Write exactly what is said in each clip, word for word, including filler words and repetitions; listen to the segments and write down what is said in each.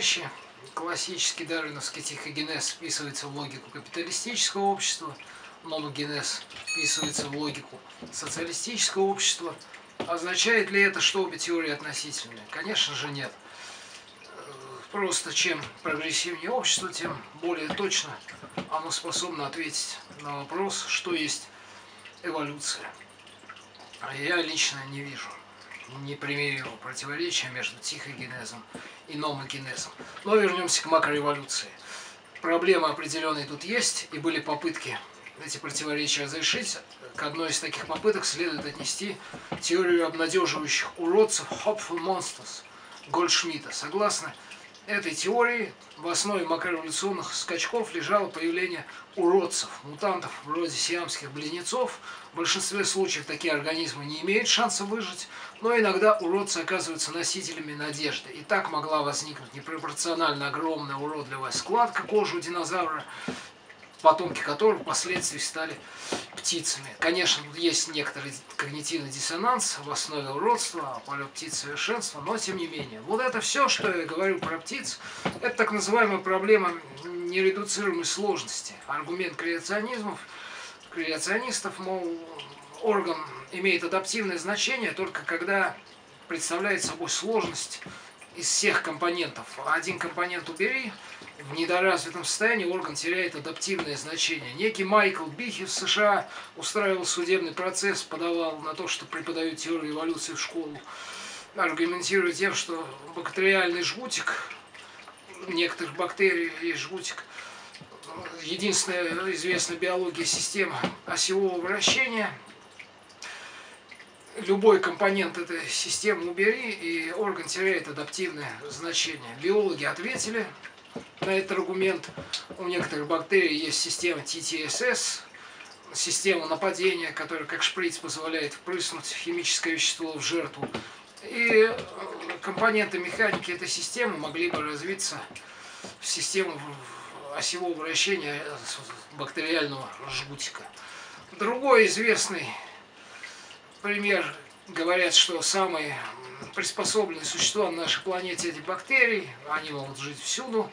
товарищи, классический дарвиновский тихогенез вписывается в логику капиталистического общества, номогенез вписывается в логику социалистического общества. Означает ли это, что обе теории относительные? Конечно же нет. Просто чем прогрессивнее общество, тем более точно оно способно ответить на вопрос, что есть эволюция. А я лично не вижу непримиримого противоречия между тихогенезом и номогенезом. Но вернемся к макроэволюции. Проблемы определенные тут есть, и были попытки эти противоречия разрешить. К одной из таких попыток следует отнести теорию обнадеживающих уродцев Hopeful Monsters Гольдшмидта. Согласно этой теории, в основе макроэволюционных скачков лежало появление уродцев, мутантов вроде сиамских близнецов. В большинстве случаев такие организмы не имеют шанса выжить, но иногда уродцы оказываются носителями надежды. И так могла возникнуть непропорционально огромная уродливая складка кожи у динозавра, потомки которых впоследствии стали птицами. Конечно, тут есть некоторый когнитивный диссонанс в основе уродства, а полет птиц совершенства, но тем не менее. Вот это все, что я говорю про птиц, это так называемая проблема нередуцируемой сложности. Аргумент креационизмов, креационистов, мол, орган имеет адаптивное значение только когда представляет собой сложность из всех компонентов. Один компонент убери, в недоразвитом состоянии орган теряет адаптивное значение. Некий Майкл Бихи в США устраивал судебный процесс, подавал на то, что преподают теорию эволюции в школу, аргументируя тем, что бактериальный жгутик, некоторых бактерий есть жгутик, единственная известная биология система осевого вращения. Любой компонент этой системы убери, и орган теряет адаптивное значение. Биологи ответили на этот аргумент. У некоторых бактерий есть система Ти Ти Эс Эс, система нападения, которая как шприц позволяет впрыснуть химическое вещество в жертву. И компоненты механики этой системы могли бы развиться в систему осевого вращения бактериального жгутика. Другой известный пример, говорят, что самые приспособленные существа на нашей планете эти бактерии, они могут жить всюду.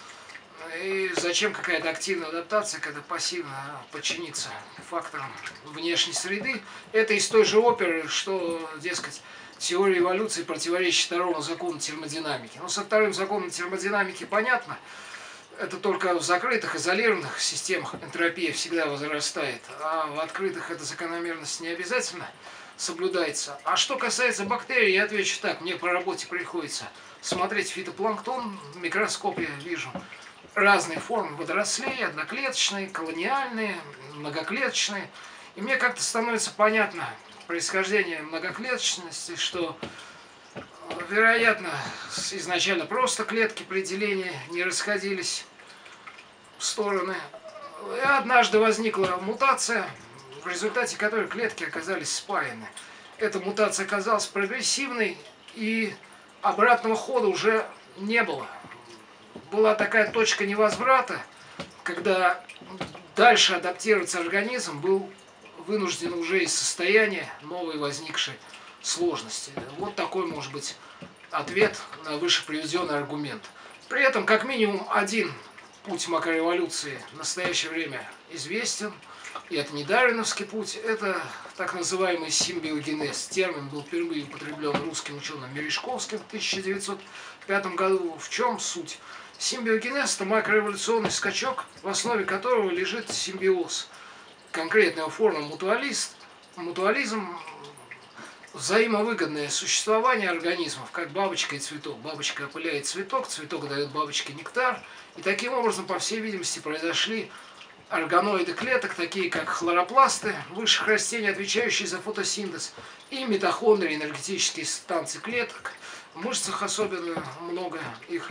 И зачем какая-то активная адаптация, когда пассивно подчиниться факторам внешней среды? Это из той же оперы, что, дескать, теория эволюции противоречит второму закону термодинамики. Но со вторым законом термодинамики понятно. Это только в закрытых, изолированных системах энтропия всегда возрастает, а в открытых эта закономерность не обязательно соблюдается. А что касается бактерий, я отвечу так. Мне по работе приходится смотреть фитопланктон, в микроскопе вижу разные формы водорослей, одноклеточные, колониальные, многоклеточные. И мне как-то становится понятно происхождение многоклеточности, что, вероятно, изначально просто клетки при делении не расходились в стороны. И однажды возникла мутация, в результате которой клетки оказались спаяны. Эта мутация оказалась прогрессивной, и обратного хода уже не было. Была такая точка невозврата, когда дальше адаптироваться организм был вынужден уже из состояния новой возникшей сложности. Вот такой может быть ответ на выше приведенный аргумент. При этом как минимум один путь макроэволюции в настоящее время известен, и это не дарвиновский путь, это так называемый симбиогенез. Термин был впервые употреблен русским ученым Мережковским в тысяча девятьсот пятом году. В чем суть? Симбиогенез – это макроэволюционный скачок, в основе которого лежит симбиоз. Конкретная форма мутуалист, мутуализм – взаимовыгодное существование организмов, как бабочка и цветок. Бабочка опыляет цветок, цветок дает бабочке нектар. И таким образом, по всей видимости, произошли органоиды клеток, такие как хлоропласты, высших растений, отвечающие за фотосинтез, и митохондрии, энергетические станции клеток. В мышцах особенно много их.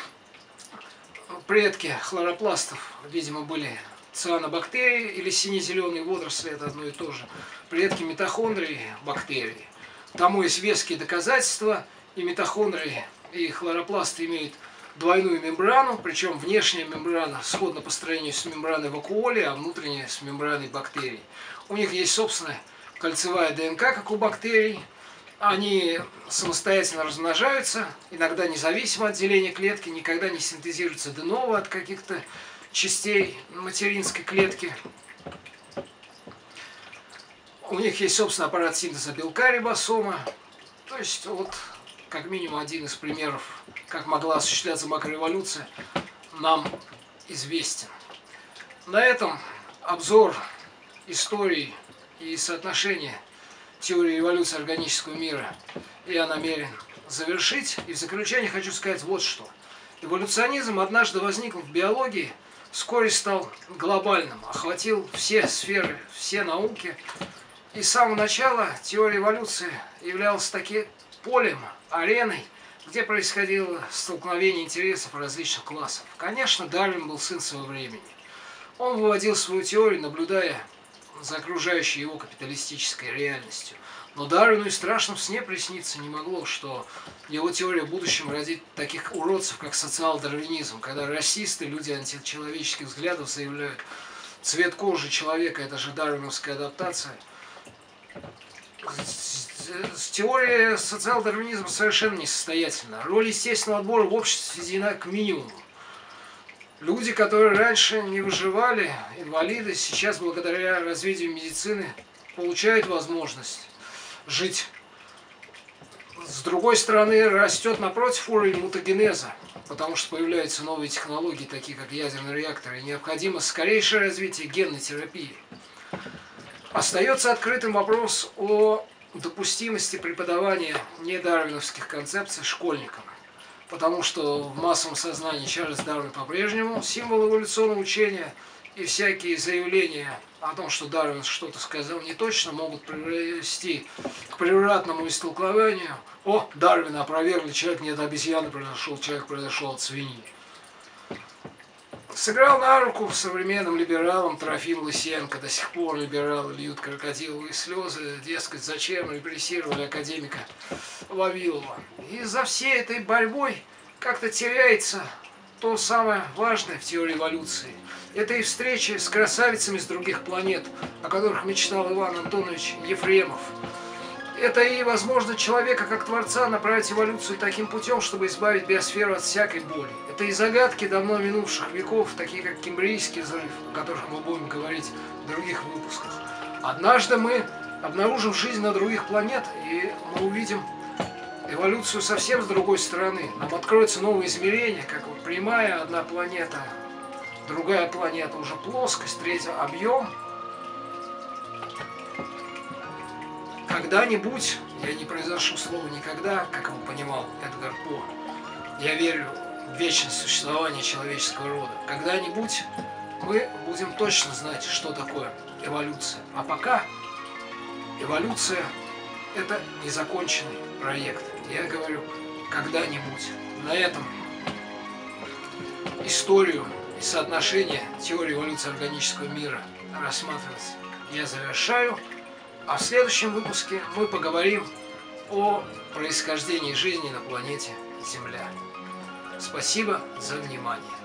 Предки хлоропластов, видимо, были цианобактерии или сине-зеленые водоросли, это одно и то же. Предки митохондрий – бактерии. Тому есть веские доказательства, и митохондрии, и хлоропласты имеют двойную мембрану, причем внешняя мембрана сходна по строению с мембраной вакуоли, а внутренняя с мембраной бактерий. У них есть собственная кольцевая ДНК, как у бактерий, Они самостоятельно размножаются, иногда независимо от деления клетки, никогда не синтезируются де-ново от каких-то частей материнской клетки. У них есть собственный аппарат синтеза белка рибосома. То есть вот как минимум один из примеров, как могла осуществляться макроэволюция, нам известен. На этом обзор истории и соотношения теории эволюции органического мира я намерен завершить. И в заключение хочу сказать вот что. Эволюционизм однажды возник в биологии, вскоре стал глобальным, охватил все сферы, все науки. И с самого начала теория эволюции являлась таким полем, ареной, где происходило столкновение интересов различных классов. Конечно, Дарвин был сын своего времени. Он выводил свою теорию, наблюдая за окружающей его капиталистической реальностью. Но Дарвину и в страшном сне присниться не могло, что его теория в будущем родит таких уродцев, как социал-дарвинизм, когда расисты, люди античеловеческих взглядов заявляют, цвет кожи человека – это же дарвиновская адаптация. Теория социал-дарвинизма совершенно несостоятельна. Роль естественного отбора в обществе сведена к минимуму. Люди, которые раньше не выживали, инвалиды, сейчас благодаря развитию медицины получают возможность жить. С другой стороны, растет напротив уровень мутагенеза, потому что появляются новые технологии, такие как ядерные реакторы, и необходимо скорейшее развитие генной терапии. Остается открытым вопрос о допустимости преподавания недарвиновских концепций школьникам. Потому что в массовом сознании Чарльз Дарвин по-прежнему символ эволюционного учения, и всякие заявления о том, что Дарвин что-то сказал не точно, могут привести к превратному истолкованию. О, Дарвина опровергли, человек не от обезьяны произошел, человек произошел от свиньи. Сыграл на руку современным либералам Трофим Лысенко. До сих пор либералы льют крокодиловые слезы. Дескать, зачем репрессировали академика Вавилова. И за всей этой борьбой как-то теряется то самое важное в теории эволюции. Это и встречи с красавицами с других планет, о которых мечтал Иван Антонович Ефремов. Это и возможность человека как творца направить эволюцию таким путем, чтобы избавить биосферу от всякой боли. Это и загадки давно минувших веков, такие как Кембрийский взрыв, о которых мы будем говорить в других выпусках. Однажды мы обнаружим жизнь на других планет, и мы увидим эволюцию совсем с другой стороны. Нам откроются новые измерения, как вот прямая одна планета, другая планета уже плоскость, третья объем. Когда-нибудь, я не произношу слово никогда, как его понимал Эдгар По, я верю в вечность существования человеческого рода. Когда-нибудь мы будем точно знать, что такое эволюция. А пока эволюция – это незаконченный проект. Я говорю, когда-нибудь. На этом историю и соотношение теории эволюции органического мира рассматривать я завершаю. А в следующем выпуске мы поговорим о происхождении жизни на планете Земля. Спасибо за внимание.